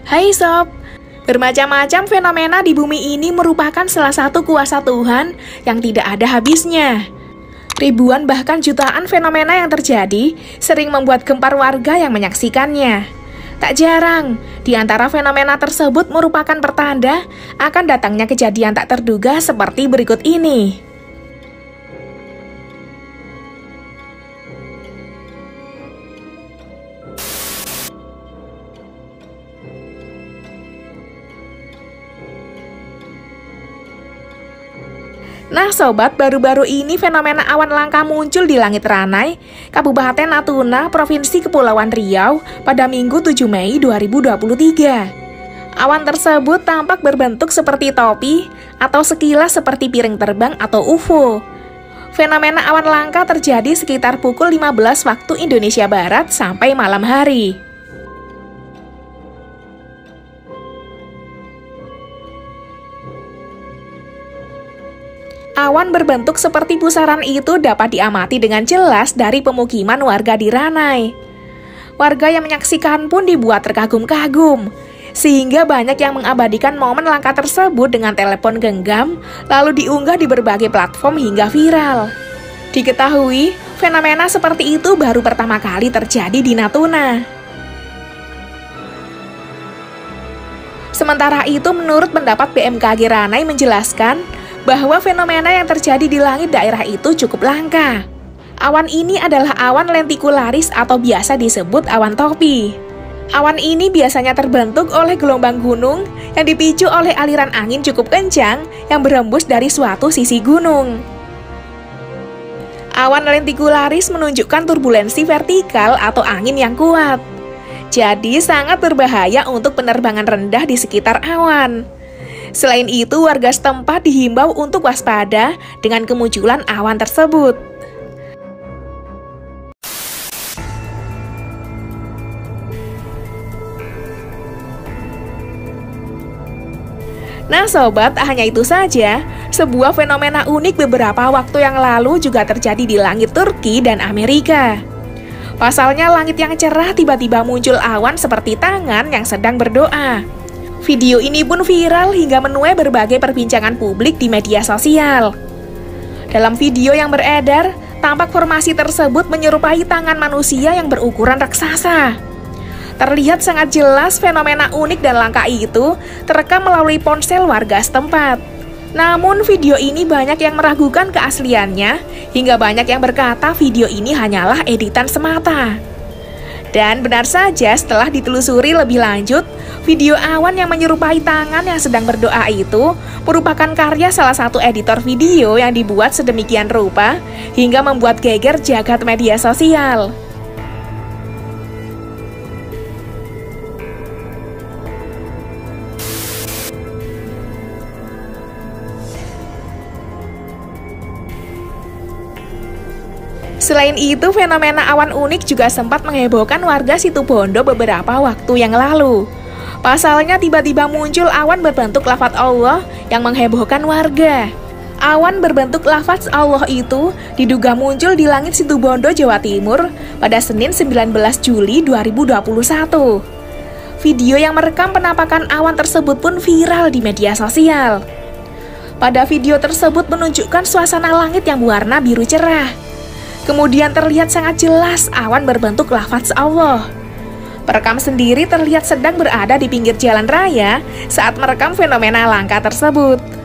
Hai sob, bermacam-macam fenomena di bumi ini merupakan salah satu kuasa Tuhan yang tidak ada habisnya. Ribuan bahkan jutaan fenomena yang terjadi sering membuat gempar warga yang menyaksikannya. Tak jarang, di antara fenomena tersebut merupakan pertanda akan datangnya kejadian tak terduga seperti berikut ini. Nah sobat, baru-baru ini fenomena awan langka muncul di langit Ranai, Kabupaten Natuna, Provinsi Kepulauan Riau pada Minggu 7 Mei 2023. Awan tersebut tampak berbentuk seperti topi atau sekilas seperti piring terbang atau UFO. Fenomena awan langka terjadi sekitar pukul 15 waktu Indonesia Barat sampai malam hari. Awan berbentuk seperti pusaran itu dapat diamati dengan jelas dari pemukiman warga di Ranai. Warga yang menyaksikan pun dibuat terkagum-kagum, sehingga banyak yang mengabadikan momen langka tersebut dengan telepon genggam, lalu diunggah di berbagai platform hingga viral. Diketahui, fenomena seperti itu baru pertama kali terjadi di Natuna. Sementara itu, menurut pendapat BMKG Ranai menjelaskan, bahwa fenomena yang terjadi di langit daerah itu cukup langka. Awan ini adalah awan lentikularis atau biasa disebut awan topi. Awan ini biasanya terbentuk oleh gelombang gunung yang dipicu oleh aliran angin cukup kencang yang berhembus dari suatu sisi gunung. Awan lentikularis menunjukkan turbulensi vertikal atau angin yang kuat. Jadi sangat berbahaya untuk penerbangan rendah di sekitar awan. Selain itu, warga setempat dihimbau untuk waspada dengan kemunculan awan tersebut. Nah sobat, hanya itu saja. Sebuah fenomena unik beberapa waktu yang lalu juga terjadi di langit Turki dan Amerika. Pasalnya langit yang cerah tiba-tiba muncul awan seperti tangan yang sedang berdoa. Video ini pun viral hingga menuai berbagai perbincangan publik di media sosial. Dalam video yang beredar, tampak formasi tersebut menyerupai tangan manusia yang berukuran raksasa. Terlihat sangat jelas fenomena unik dan langka itu terekam melalui ponsel warga setempat. Namun video ini banyak yang meragukan keasliannya, hingga banyak yang berkata video ini hanyalah editan semata. Dan benar saja, setelah ditelusuri lebih lanjut, video awan yang menyerupai tangan yang sedang berdoa itu merupakan karya salah satu editor video yang dibuat sedemikian rupa hingga membuat geger jagat media sosial. Selain itu, fenomena awan unik juga sempat menghebohkan warga Situbondo beberapa waktu yang lalu. Pasalnya tiba-tiba muncul awan berbentuk lafaz Allah yang menghebohkan warga. Awan berbentuk lafaz Allah itu diduga muncul di langit Situbondo, Jawa Timur pada Senin 19 Juli 2021. Video yang merekam penampakan awan tersebut pun viral di media sosial. Pada video tersebut menunjukkan suasana langit yang berwarna biru cerah. Kemudian terlihat sangat jelas awan berbentuk lafaz Allah. Perekam sendiri terlihat sedang berada di pinggir jalan raya saat merekam fenomena langka tersebut.